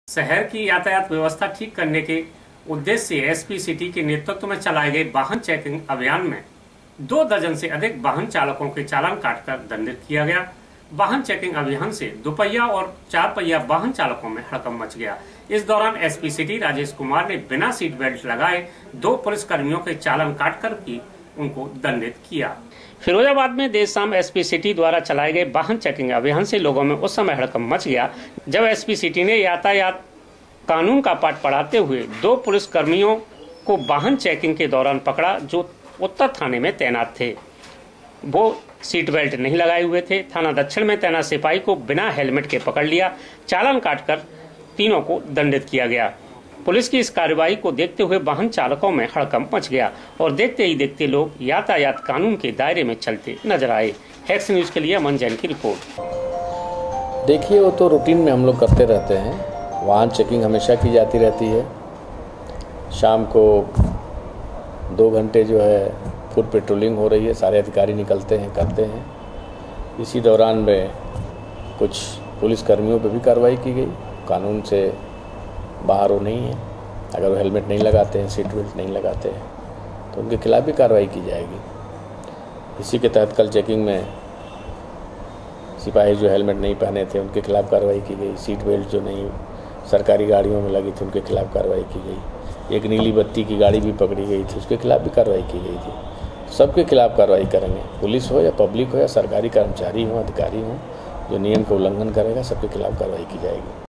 शहर की यातायात व्यवस्था ठीक करने के उद्देश्य से एसपी सिटी के नेतृत्व में चलाए गए वाहन चेकिंग अभियान में 2 दर्जन से अधिक वाहन चालकों के चालान काटकर दंडित किया गया। वाहन चेकिंग अभियान से दुपहिया और 4 पहिया वाहन चालकों में हड़कंप मच गया। इस दौरान एसपी सिटी राजेश कुमार ने बिना सीट बेल्ट लगाए 2 पुलिस कर्मियों के चालान काटकर भी उनको दंडित किया। फिरोजाबाद में देर शाम एसपी सिटी द्वारा चलाए गए वाहन चेकिंग अभियान से लोगों में उस समय हड़कंप मच गया जब एसपी सिटी ने यातायात कानून का पाठ पढ़ाते हुए 2 पुलिस कर्मियों को वाहन चेकिंग के दौरान पकड़ा जो उत्तर थाने में तैनात थे। वो सीट बेल्ट नहीं लगाए हुए थे। थाना दक्षिण में तैनात सिपाही को बिना हेलमेट के पकड़ लिया। चालान काटकर तीनों को दंडित किया गया। पुलिस की इस कार्रवाई को देखते हुए वाहन चालकों में हड़कंप मच गया और देखते ही देखते लोग यातायात कानून के दायरे में चलते नजर आए। एक्स न्यूज के लिए अमन जैन की रिपोर्ट। देखिए, वो तो रूटीन में हम लोग करते रहते हैं। वाहन चेकिंग हमेशा की जाती रहती है। शाम को 2 घंटे जो है फुट पेट्रोलिंग हो रही है। सारे अधिकारी निकलते हैं, करते हैं। इसी दौरान में कुछ पुलिस कर्मियों पर भी कार्रवाई की गई। कानून से बाहर वो नहीं है। अगर वो हेलमेट नहीं लगाते हैं, सीट बेल्ट नहीं लगाते हैं तो उनके खिलाफ भी कार्रवाई की जाएगी। इसी के तहत कल चेकिंग में सिपाही जो हेलमेट नहीं पहने थे उनके खिलाफ कार्रवाई की गई। सीट बेल्ट जो नहीं सरकारी गाड़ियों में लगी थी उनके खिलाफ कार्रवाई की गई। एक नीली बत्ती की गाड़ी भी पकड़ी गई थी, उसके खिलाफ भी कार्रवाई की गई थी। सबके खिलाफ कार्रवाई करेंगे। पुलिस हो या पब्लिक हो या सरकारी कर्मचारी हो, अधिकारी हो, जो नियम का उल्लंघन करेगा सबके खिलाफ कार्रवाई की जाएगी।